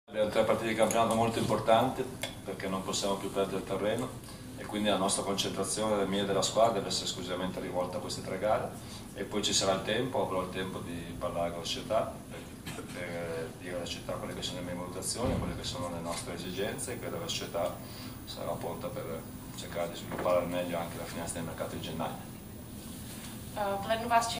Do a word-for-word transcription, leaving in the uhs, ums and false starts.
Abbiamo tre partite di campionato molto importanti perché non possiamo più perdere il terreno e quindi la nostra concentrazione, la mia e della squadra, deve essere esclusivamente rivolta a queste tre gare e poi ci sarà il tempo, avrò il tempo di parlare con la società per, per dire alla società quelle che sono le mie valutazioni, quelle che sono le nostre esigenze e credo che la società sarà pronta per cercare di sviluppare al meglio anche la finestra di mercato di gennaio. Uh, volendo vás